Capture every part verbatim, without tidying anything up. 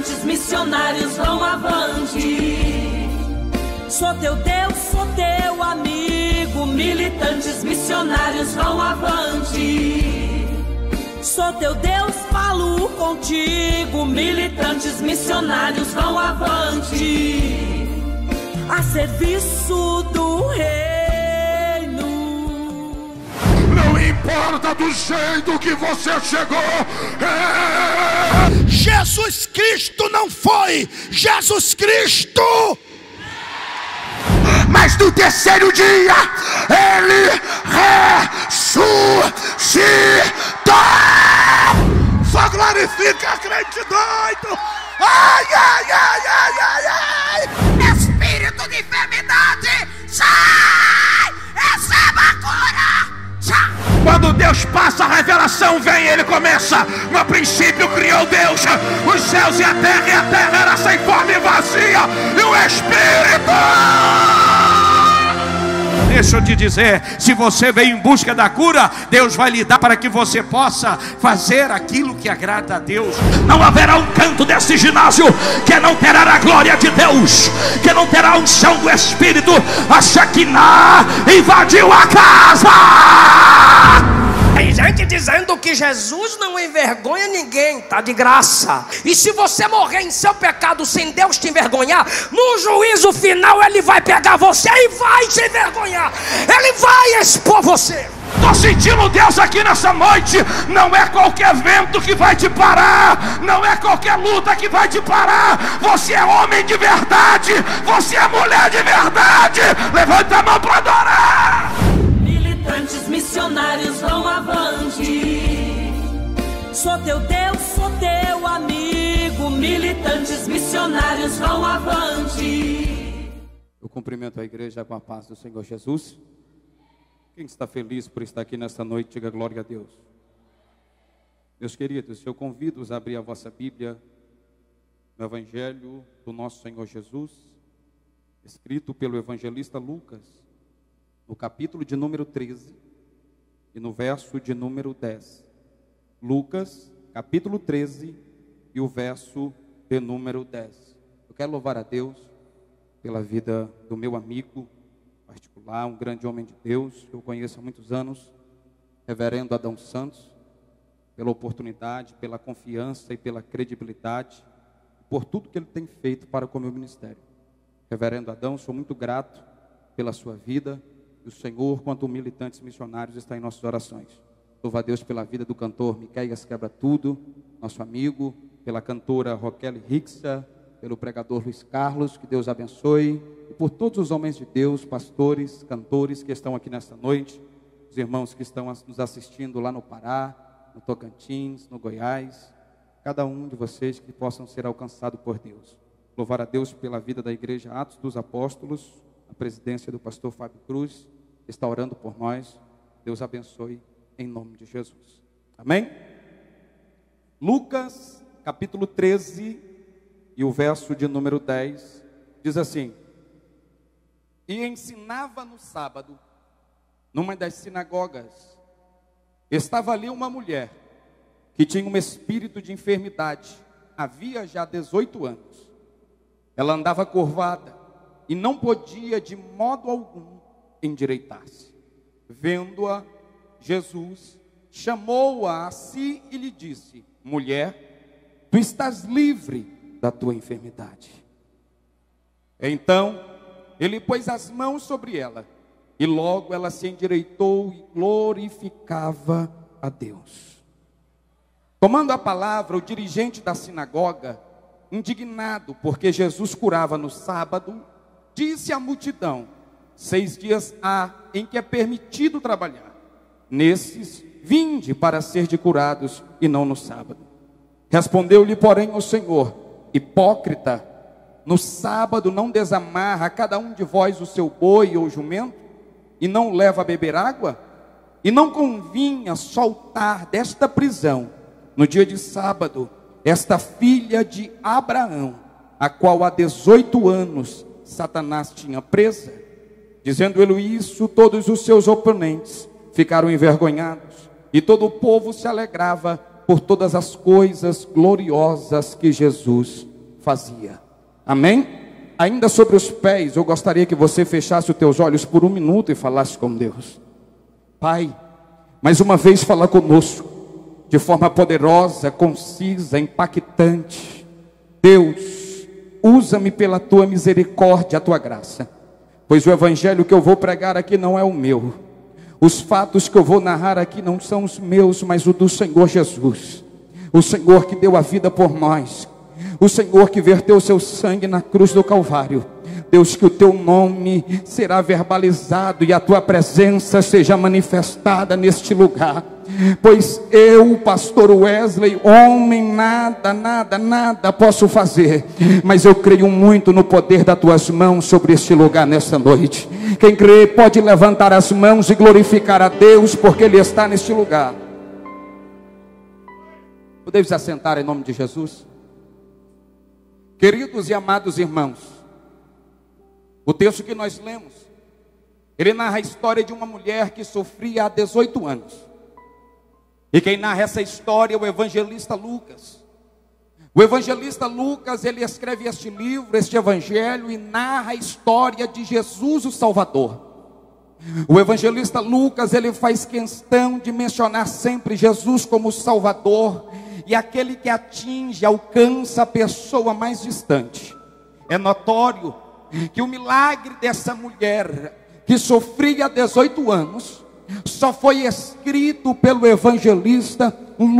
militantes missionários vão avante. Sou teu Deus, sou teu amigo, militantes missionários vão avante. Sou teu Deus, falo contigo, militantes missionários vão avante. A serviço do reino. Não importa do jeito que você chegou, é... Jesus Cristo não foi Jesus Cristo. Mas no terceiro dia ele ressuscitou. Só glorifica, crente doido. Ai, ai, ai, ai, ai, ai. Espírito de enfermidade, sai! Receba a cura! Sai! Quando Deus passa, a revelação vem, ele começa. No princípio criou Deus os céus e a terra, e a terra era sem forma e vazia, e o Espírito... Deixa eu te dizer, se você veio em busca da cura, Deus vai lhe dar para que você possa fazer aquilo que agrada a Deus. Não haverá um canto desse ginásio que não terá a glória de Deus, que não terá a unção do Espírito. A Shekinah invadiu a casa. Tem gente dizendo que Jesus não envergonha ninguém, tá de graça. E se você morrer em seu pecado sem Deus te envergonhar, no juízo final ele vai pegar você e vai te envergonhar. Ele vai expor você. Estou sentindo Deus aqui nessa noite. Não é qualquer vento que vai te parar, não é qualquer luta que vai te parar. Você é homem de verdade, você é mulher de verdade. Levanta a mão para adorar. Militantes missionários vão avante. Sou teu Deus, sou teu amigo, militantes missionários vão avante. Eu cumprimento a igreja com a paz do Senhor Jesus. Quem está feliz por estar aqui nesta noite, diga glória a Deus. Meus queridos, eu convido-os a abrir a vossa Bíblia no Evangelho do nosso Senhor Jesus, escrito pelo evangelista Lucas, no capítulo de número treze e no verso de número dez. Lucas, capítulo treze e o verso de número dez. Eu quero louvar a Deus pela vida do meu amigo particular, um grande homem de Deus, que eu conheço há muitos anos, reverendo Adão Santos, pela oportunidade, pela confiança e pela credibilidade, por tudo que ele tem feito para com o meu ministério. Reverendo Adão, sou muito grato pela sua vida, e o Senhor, quanto militantes missionários, está em nossas orações. Louvo a Deus pela vida do cantor Miqueias Quebra Tudo, nosso amigo, pela cantora Roquele Rixa, pelo pregador Luiz Carlos, que Deus abençoe, e por todos os homens de Deus, pastores, cantores que estão aqui nesta noite, os irmãos que estão nos assistindo lá no Pará, no Tocantins, no Goiás, cada um de vocês que possam ser alcançados por Deus. Louvar a Deus pela vida da igreja Atos dos Apóstolos, a presidência do pastor Fábio Cruz, que está orando por nós. Deus abençoe em nome de Jesus. Amém? Lucas, capítulo treze, e o verso de número dez, diz assim: E ensinava no sábado, numa das sinagogas, estava ali uma mulher, que tinha um espírito de enfermidade, havia já dezoito anos. Ela andava curvada, e não podia de modo algum endireitar-se. Vendo-a, Jesus chamou-a a si e lhe disse: Mulher, tu estás livre da tua enfermidade. Então ele pôs as mãos sobre ela, e logo ela se endireitou e glorificava a Deus. Tomando a palavra, o dirigente da sinagoga, indignado porque Jesus curava no sábado, disse à multidão: Seis dias há em que é permitido trabalhar. Nesses, vinde para ser de curados, e não no sábado. Respondeu-lhe, porém, o Senhor: Hipócrita, no sábado não desamarra cada um de vós o seu boi ou jumento, e não leva a beber água? E não convinha soltar desta prisão, no dia de sábado, esta filha de Abraão, a qual há dezoito anos Satanás tinha presa? Dizendo ele isso, todos os seus oponentes ficaram envergonhados, e todo o povo se alegrava por todas as coisas gloriosas que Jesus fazia. Amém? Ainda sobre os pés, eu gostaria que você fechasse os teus olhos por um minuto e falasse com Deus. Pai, mais uma vez fala conosco, de forma poderosa, concisa, impactante. Deus, usa-me pela tua misericórdia, a tua graça, pois o evangelho que eu vou pregar aqui não é o meu. Os fatos que eu vou narrar aqui não são os meus, mas o do Senhor Jesus. O Senhor que deu a vida por nós. O Senhor que verteu o seu sangue na cruz do Calvário. Deus, que o teu nome será verbalizado e a tua presença seja manifestada neste lugar. Pois eu, pastor Wesley, homem, nada, nada, nada posso fazer, mas eu creio muito no poder das tuas mãos sobre este lugar nesta noite. Quem crê pode levantar as mãos e glorificar a Deus, porque Ele está neste lugar. Podemos se assentar em nome de Jesus? Queridos e amados irmãos, o texto que nós lemos, ele narra a história de uma mulher que sofria há dezoito anos. E quem narra essa história é o evangelista Lucas. O evangelista Lucas, ele escreve este livro, este evangelho, e narra a história de Jesus o Salvador. O evangelista Lucas, ele faz questão de mencionar sempre Jesus como Salvador, e aquele que atinge, alcança a pessoa mais distante. É notório que o milagre dessa mulher, que sofria há dezoito anos, só foi escrito pelo evangelista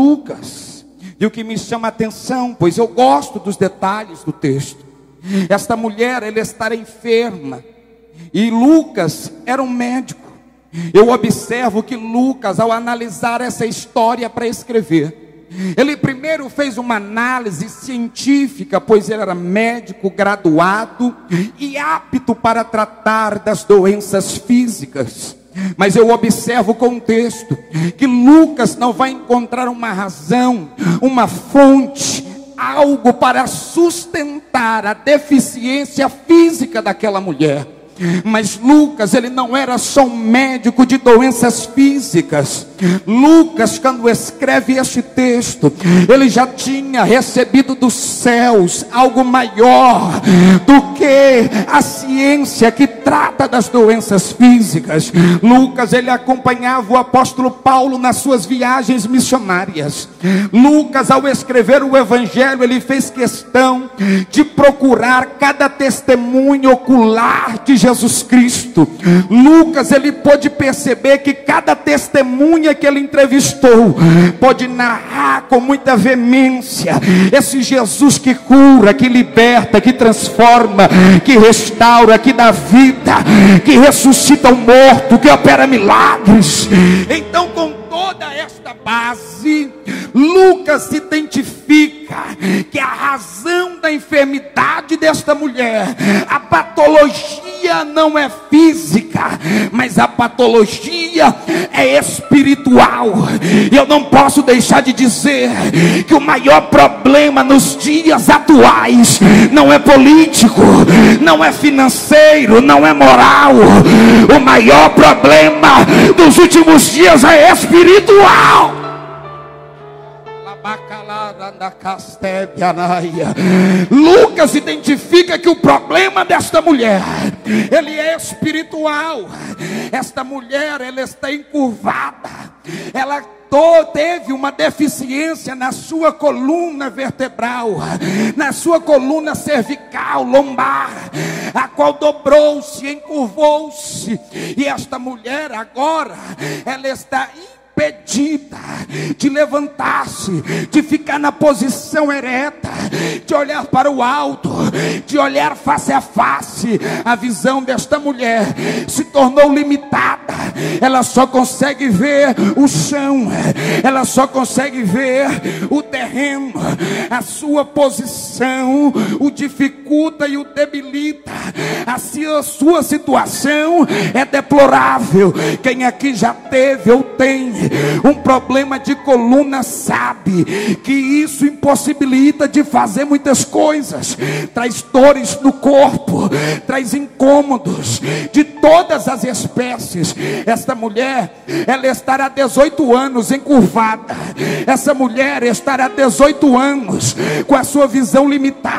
Lucas. E o que me chama a atenção, pois eu gosto dos detalhes do texto, esta mulher, ela estava enferma, e Lucas era um médico. Eu observo que Lucas, ao analisar essa história para escrever, ele primeiro fez uma análise científica, pois ele era médico graduado e apto para tratar das doenças físicas. Mas eu observo o contexto, que Lucas não vai encontrar uma razão, uma fonte, algo para sustentar a deficiência física daquela mulher. Mas Lucas, ele não era só um médico de doenças físicas. Lucas, quando escreve este texto, ele já tinha recebido dos céus algo maior do que a ciência que trata das doenças físicas. Lucas, ele acompanhava o apóstolo Paulo nas suas viagens missionárias. Lucas, ao escrever o evangelho, ele fez questão de procurar cada testemunho ocular de Jesus Cristo. Lucas, ele pôde perceber que cada testemunha que ele entrevistou pode narrar com muita veemência esse Jesus que cura, que liberta, que transforma, que restaura, que dá vida, que ressuscita o morto, que opera milagres. Então, com toda esta base, Lucas se identifica que a razão da enfermidade desta mulher, a patologia não é física, mas a patologia é espiritual. E eu não posso deixar de dizer que o maior problema nos dias atuais não é político, não é financeiro, não é moral. O maior problema dos últimos dias é espiritual. Lucas identifica que o problema desta mulher, ele é espiritual. Esta mulher, ela está encurvada, ela teve uma deficiência na sua coluna vertebral, na sua coluna cervical, lombar, a qual dobrou-se, encurvou-se. E esta mulher agora, ela está impedida de levantar-se, de ficar na posição ereta, de olhar para o alto, de olhar face a face. A visão desta mulher se tornou limitada. Ela só consegue ver o chão, ela só consegue ver o terreno. A sua posição o dificulta e o debilita. A sua situação é deplorável. Quem aqui já teve ou tem um problema de coluna sabe que isso impossibilita de fazer muitas coisas, traz dores no corpo, traz incômodos de todas as espécies. Esta mulher, ela estará dezoito anos encurvada. Essa mulher estará dezoito anos com a sua visão limitada.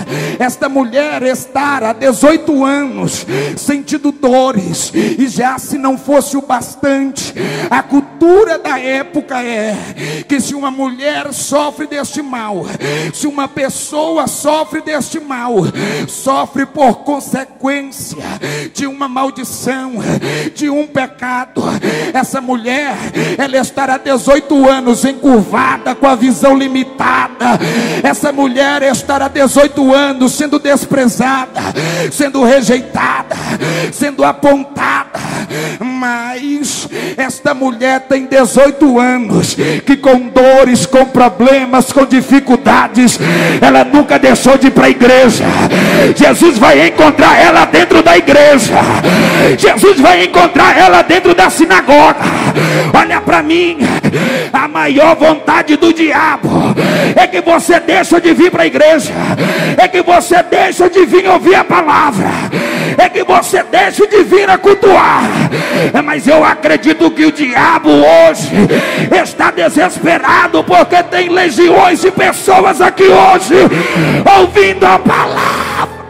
esta mulher estar há dezoito anos sentindo dores, e já se não fosse o bastante, a cultura da época é que se uma mulher sofre deste mal, se uma pessoa sofre deste mal, sofre por consequência de uma maldição, de um pecado. Essa mulher, ela estará dezoito anos encurvada, com a visão limitada. Essa mulher estará dezoito anos sendo desprezada, sendo rejeitada, sendo apontada. Mas esta mulher tem dezoito anos que, com dores, com problemas, com dificuldades, ela nunca deixou de ir para a igreja. Jesus vai encontrar ela dentro da igreja. Jesus vai encontrar ela dentro da sinagoga. Olha para mim, a maior vontade do diabo é que você deixa de vir para a igreja, é que você deixa de vir ouvir a palavra, é que você deixa de vir a cultuar. Mas eu acredito que o diabo hoje está desesperado, porque tem legiões de pessoas aqui hoje ouvindo a palavra.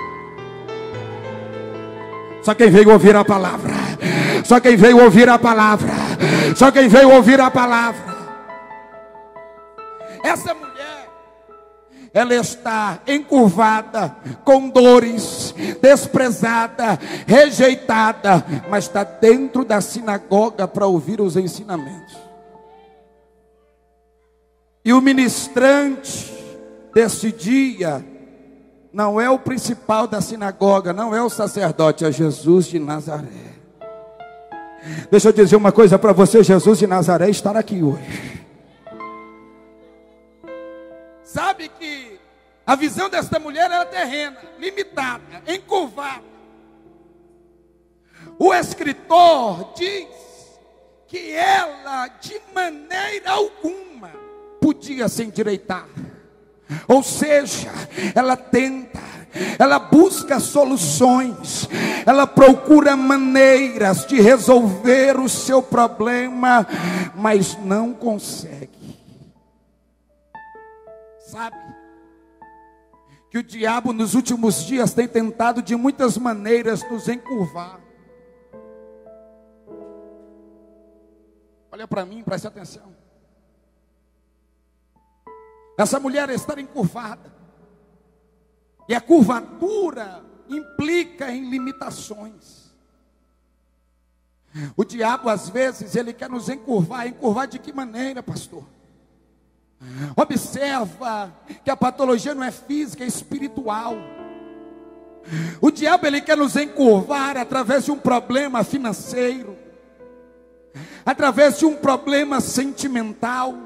Só quem veio ouvir a palavra, só quem veio ouvir a palavra, só quem veio ouvir a palavra. Essa mulher, ela está encurvada, com dores, desprezada, rejeitada, mas está dentro da sinagoga para ouvir os ensinamentos. E o ministrante desse dia não é o principal da sinagoga, não é o sacerdote, é Jesus de Nazaré. Deixa eu dizer uma coisa para você: Jesus de Nazaré está aqui hoje. Sabe que a visão desta mulher era terrena, limitada, encurvada. O escritor diz que ela de maneira alguma podia se endireitar. Ou seja, ela tenta, ela busca soluções, ela procura maneiras de resolver o seu problema, mas não consegue. Sabe que o diabo nos últimos dias tem tentado de muitas maneiras nos encurvar. Olha para mim, preste atenção. Essa mulher está encurvada, e a curvatura implica em limitações. O diabo às vezes ele quer nos encurvar. Encurvar de que maneira, pastor? Observa que a patologia não é física, é espiritual. O diabo ele quer nos encurvar através de um problema financeiro, através de um problema sentimental,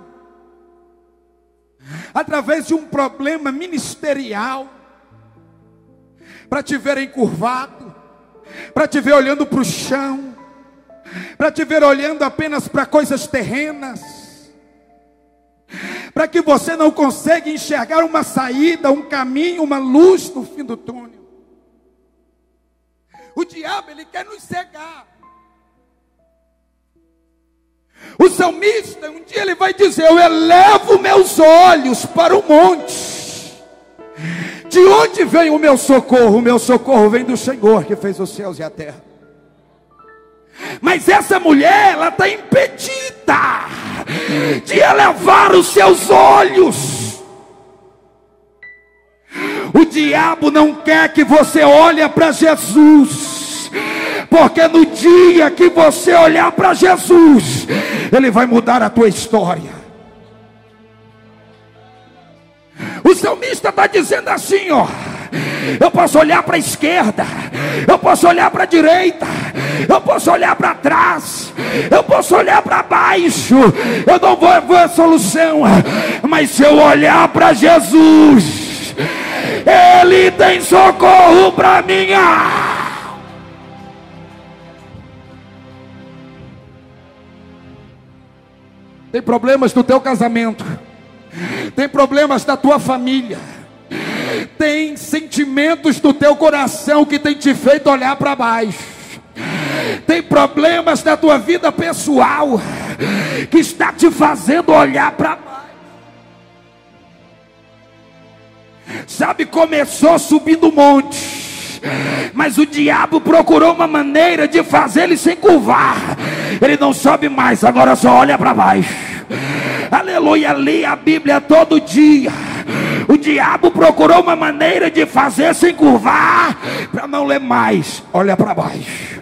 através de um problema ministerial, para te ver encurvado, para te ver olhando para o chão, para te ver olhando apenas para coisas terrenas, para que você não consiga enxergar uma saída, um caminho, uma luz no fim do túnel. O diabo ele quer nos cegar. O salmista, um dia ele vai dizer: eu elevo meus olhos para o monte. De onde vem o meu socorro? O meu socorro vem do Senhor que fez os céus e a terra. Mas essa mulher, ela está impedida de elevar os seus olhos. O diabo não quer que você olhe para Jesus, porque no dia que você olhar para Jesus, Ele vai mudar a tua história. O salmista está dizendo assim, ó: eu posso olhar para a esquerda, eu posso olhar para a direita, eu posso olhar para trás, eu posso olhar para baixo, eu não vou ver a solução, mas se eu olhar para Jesus, Ele tem socorro para mim. Tem problemas no teu casamento, tem problemas na tua família, tem sentimentos no teu coração que tem te feito olhar para baixo, tem problemas na tua vida pessoal que está te fazendo olhar para baixo. Sabe, começou subindo o monte, mas o diabo procurou uma maneira de fazer ele se encurvar. Ele não sobe mais, agora só olha para baixo. Aleluia, lê a Bíblia todo dia. O diabo procurou uma maneira de fazer se encurvar para não ler mais, olha para baixo.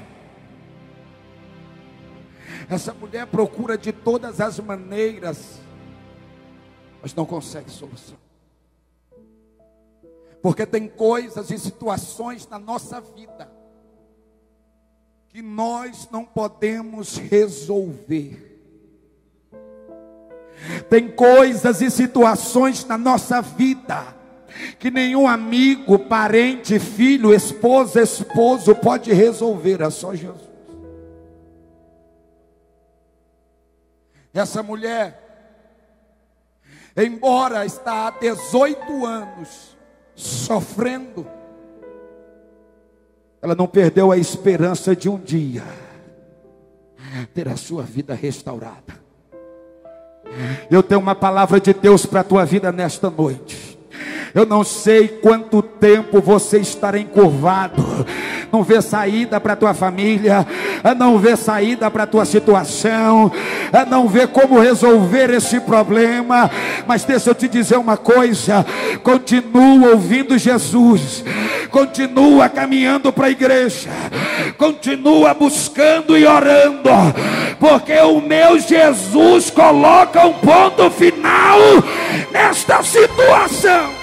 Essa mulher procura de todas as maneiras, mas não consegue solução. Porque tem coisas e situações na nossa vida que nós não podemos resolver. Tem coisas e situações na nossa vida que nenhum amigo, parente, filho, esposa, esposo pode resolver, é só Jesus. Essa mulher, embora está há dezoito anos sofrendo, ela não perdeu a esperança de um dia ter a sua vida restaurada. Eu tenho uma palavra de Deus para a tua vida nesta noite. Eu não sei quanto tempo você estará encurvado, não vê saída para a tua família, não vê saída para a tua situação, não vê como resolver esse problema. Mas deixa eu te dizer uma coisa: continua ouvindo Jesus, continua caminhando para a igreja, continua buscando e orando, porque o meu Jesus coloca um ponto final nesta situação.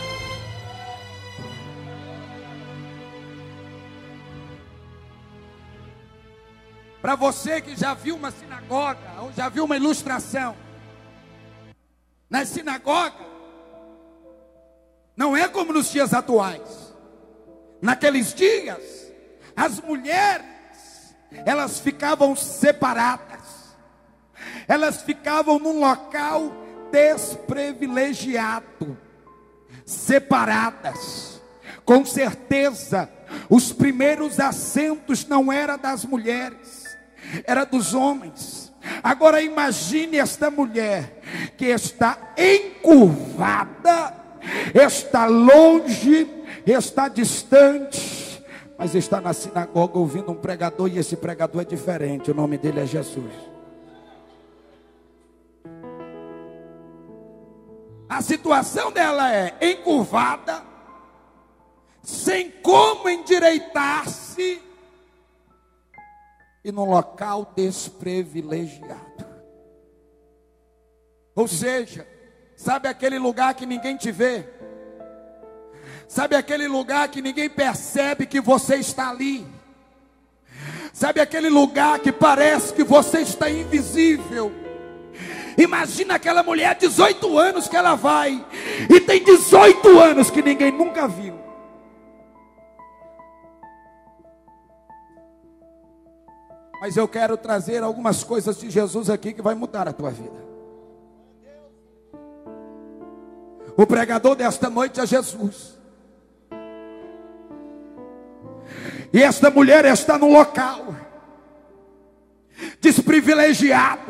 Para você que já viu uma sinagoga, ou já viu uma ilustração, na sinagoga, não é como nos dias atuais. Naqueles dias, as mulheres, elas ficavam separadas, elas ficavam num local desprivilegiado, separadas. Com certeza, os primeiros assentos não eram das mulheres, era dos homens. Agora imagine esta mulher que está encurvada, está longe, está distante, mas está na sinagoga ouvindo um pregador, e esse pregador é diferente, o nome dele é Jesus. A situação dela é encurvada, sem como endireitar-se, e num local desprivilegiado. Ou seja, sabe aquele lugar que ninguém te vê? Sabe aquele lugar que ninguém percebe que você está ali? Sabe aquele lugar que parece que você está invisível? Imagina aquela mulher, dezoito anos que ela vai, e tem dezoito anos que ninguém nunca viu. Mas eu quero trazer algumas coisas de Jesus aqui que vai mudar a tua vida. O pregador desta noite é Jesus. E esta mulher está num local desprivilegiado.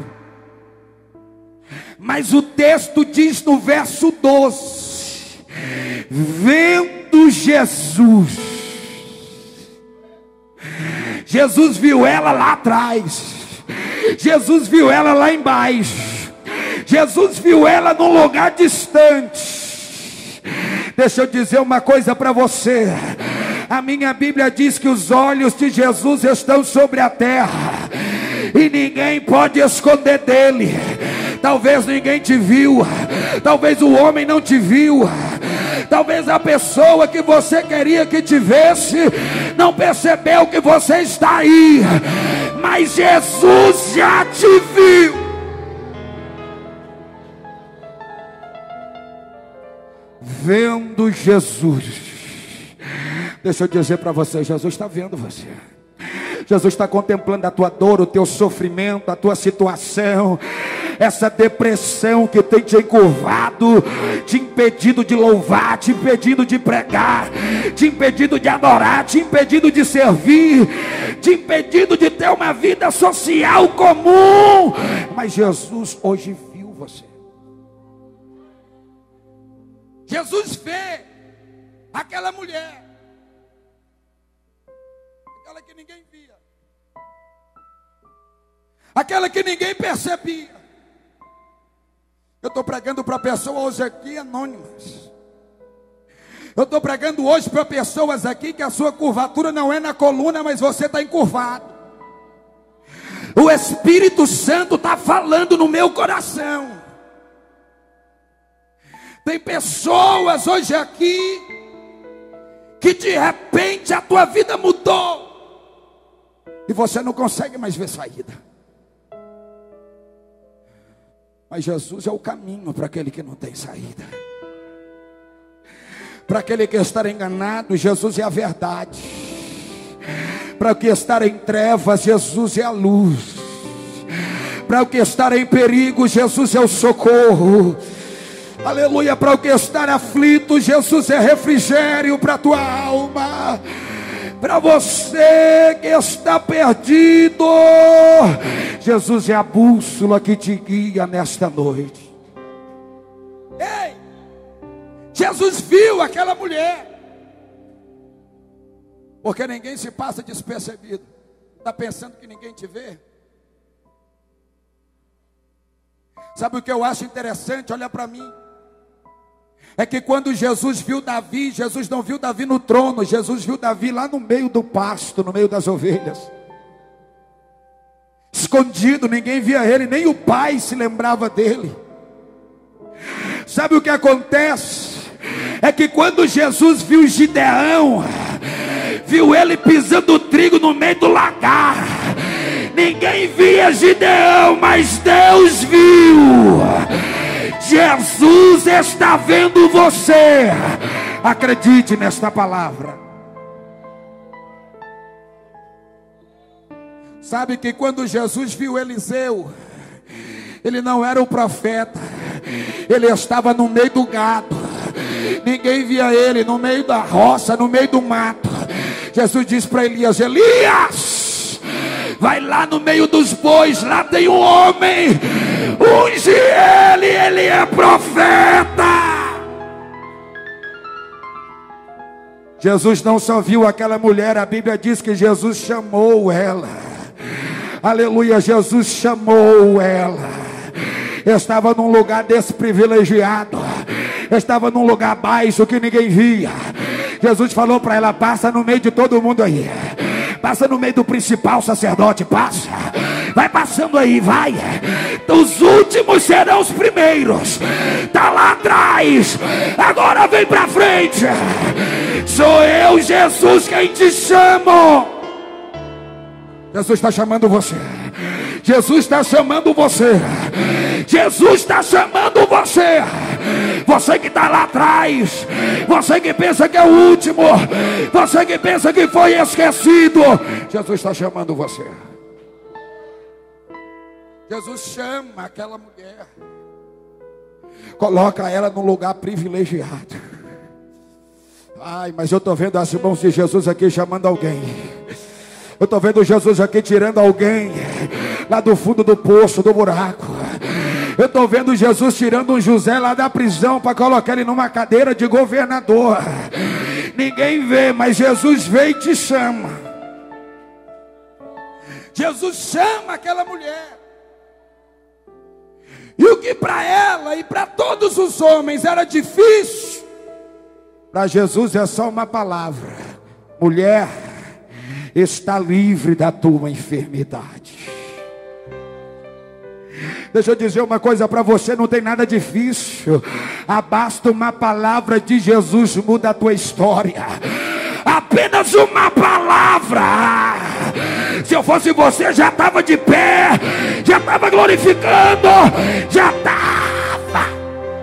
Mas o texto diz no verso doze: vendo Jesus, Jesus viu ela lá atrás, Jesus viu ela lá embaixo, Jesus viu ela num lugar distante. Deixa eu dizer uma coisa para você: a minha Bíblia diz que os olhos de Jesus estão sobre a terra, e ninguém pode esconder dele. Talvez ninguém te viu, talvez o homem não te viu, talvez a pessoa que você queria que te visse não percebeu que você está aí, mas Jesus já te viu. Vendo Jesus, deixa eu dizer para você, Jesus está vendo você. Jesus está contemplando a tua dor, o teu sofrimento, a tua situação, essa depressão que tem te encurvado, te impedido de louvar, te impedido de pregar, te impedido de adorar, te impedido de servir, te impedido de ter uma vida social comum. Mas Jesus hoje viu você. Jesus vê Aquela mulher, aquela que ninguém via, aquela que ninguém percebia. Eu estou pregando para pessoas hoje aqui anônimas. Eu estou pregando hoje para pessoas aqui que a sua curvatura não é na coluna, mas você está encurvado. O Espírito Santo está falando no meu coração. Tem pessoas hoje aqui que de repente a tua vida mudou e você não consegue mais ver saída. Mas Jesus é o caminho para aquele que não tem saída. Para aquele que está enganado, Jesus é a verdade. Para o que está em trevas, Jesus é a luz. Para o que está em perigo, Jesus é o socorro. Aleluia. Para o que está aflito, Jesus é refrigério para a tua alma. Para você que está perdido, Jesus é a bússola que te guia nesta noite. Ei, Jesus viu aquela mulher. Porque ninguém se passa despercebido. Está pensando que ninguém te vê? Sabe o que eu acho interessante? Olha para mim. É que quando Jesus viu Davi, Jesus não viu Davi no trono. Jesus viu Davi lá no meio do pasto, no meio das ovelhas. Escondido, ninguém via ele, nem o pai se lembrava dele. Sabe o que acontece? É que quando Jesus viu Gideão, viu ele pisando trigo no meio do lagar, ninguém via Gideão, mas Deus viu. Jesus está vendo você. Acredite nesta palavra. Sabe que quando Jesus viu Eliseu, ele não era um profeta, ele estava no meio do gado. Ninguém via ele, no meio da roça, no meio do mato. Jesus disse para Elias: Elias, vai lá no meio dos bois, lá tem um homem, unge ele, ele é profeta. Jesus não só viu aquela mulher, a Bíblia diz que Jesus chamou ela. Aleluia, Jesus chamou ela. Estava num lugar desprivilegiado, estava num lugar baixo que ninguém via. Jesus falou para ela: passa no meio de todo mundo aí, passa no meio do principal sacerdote, passa, vai passando aí, vai. Os últimos serão os primeiros. Tá lá atrás, agora vem para frente. Sou eu, Jesus, quem te chamo. Jesus está chamando você. Jesus está chamando você. Jesus está chamando você. Você que está lá atrás, você que pensa que é o último, você que pensa que foi esquecido, Jesus está chamando você. Jesus chama aquela mulher, coloca ela num lugar privilegiado. Ai, mas eu estou vendo as mãos de Jesus aqui chamando alguém. Eu estou vendo Jesus aqui tirando alguém lá do fundo do poço, do buraco. Eu estou vendo Jesus tirando um José lá da prisão para colocar ele numa cadeira de governador. Ninguém vê, mas Jesus vê e te chama. Jesus chama aquela mulher. E o que para ela e para todos os homens era difícil, para Jesus é só uma palavra: mulher, está livre da tua enfermidade. Deixa eu dizer uma coisa para você, não tem nada difícil. Basta uma palavra de Jesus, muda a tua história. Apenas uma palavra. Se eu fosse você, já estava de pé, já estava glorificando, já estava.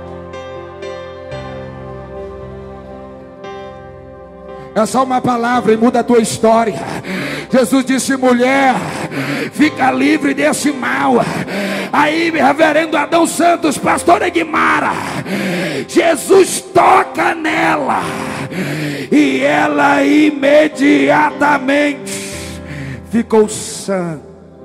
É só uma palavra e muda a tua história. Jesus disse: mulher, fica livre desse mal. Aí, reverendo Adão Santos, pastor Edmara, Jesus toca nela e ela imediatamente ficou sã.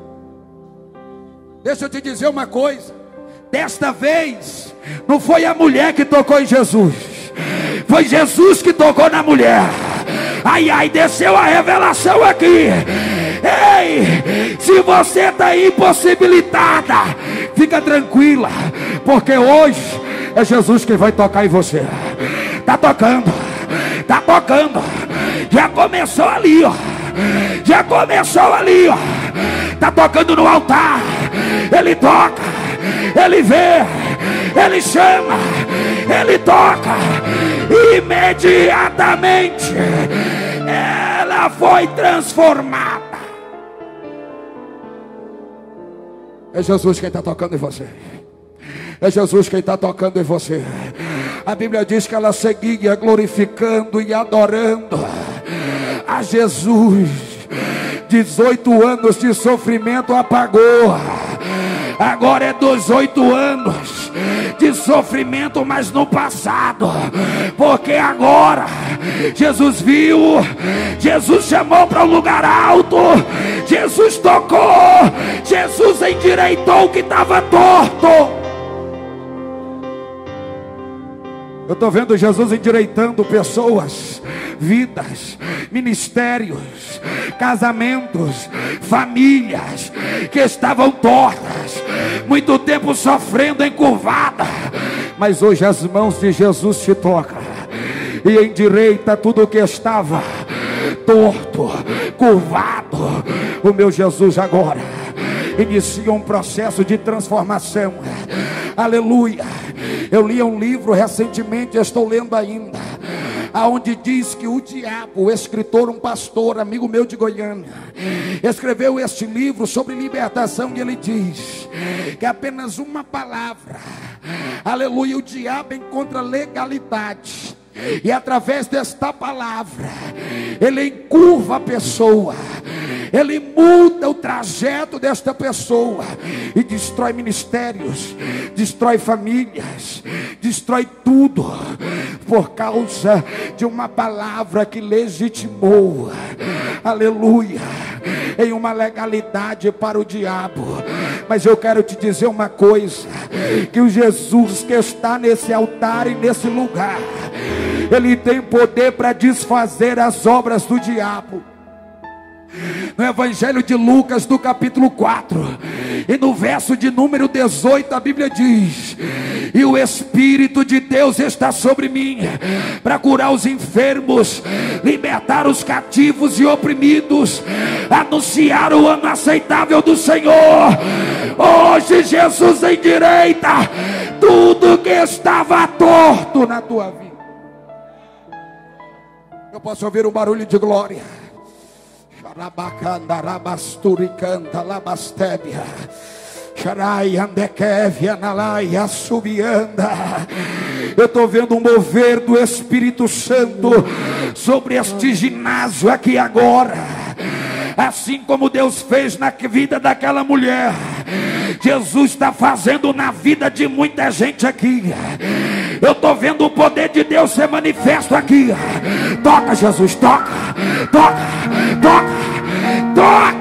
Deixa eu te dizer uma coisa. Desta vez, não foi a mulher que tocou em Jesus. Foi Jesus que tocou na mulher. Ai, ai, desceu a revelação aqui. Ei, se você está impossibilitada, fica tranquila, porque hoje é Jesus que vai tocar em você. Está tocando, está tocando. Já começou ali, ó. Já começou ali, ó. Está tocando no altar. Ele toca, ele vê, ele chama, ele toca. Imediatamente ela foi transformada. É Jesus quem está tocando em você. É Jesus quem está tocando em você. A Bíblia diz que ela seguia glorificando e adorando a Jesus. dezoito anos de sofrimento apagou. Agora é dezoito anos de sofrimento, mas no passado. Porque agora Jesus viu, Jesus chamou para um lugar alto, Jesus tocou, Jesus endireitou o que estava torto. Eu estou vendo Jesus endireitando pessoas, vidas, ministérios, casamentos, famílias que estavam tortas, muito tempo sofrendo encurvada, mas hoje as mãos de Jesus te tocam e endireita tudo que estava torto, curvado. O meu Jesus agora inicia um processo de transformação. Aleluia. Eu li um livro recentemente, estou lendo ainda, aonde diz que o diabo, o escritor, um pastor, amigo meu de Goiânia, escreveu este livro sobre libertação, e ele diz que apenas uma palavra, aleluia, o diabo encontra legalidade, e através desta palavra ele encurva a pessoa, ele muda o trajeto desta pessoa e destrói ministérios, destrói famílias, destrói tudo por causa de uma palavra que legitimou, aleluia, em uma legalidade para o diabo. Mas eu quero te dizer uma coisa, que o Jesus que está nesse altar e nesse lugar, ele tem poder para desfazer as obras do diabo. No Evangelho de Lucas, do capítulo quatro, e no verso de número dezoito, a Bíblia diz: e o Espírito de Deus está sobre mim, para curar os enfermos, libertar os cativos e oprimidos, anunciar o ano aceitável do Senhor. Hoje Jesus endireita tudo que estava torto na tua vida. Eu posso ouvir um barulho de glória. Eu estou vendo um mover do Espírito Santo sobre este ginásio aqui agora. Assim como Deus fez na vida daquela mulher, Jesus está fazendo na vida de muita gente aqui. Eu estou vendo o poder de Deus ser manifesto aqui. Toca, Jesus, toca, toca, toca, toca.